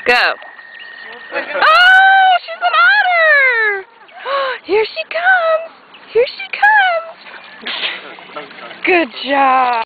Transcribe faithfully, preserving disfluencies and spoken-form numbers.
Go. Oh, she's an otter! Here she comes! Here she comes! Good job!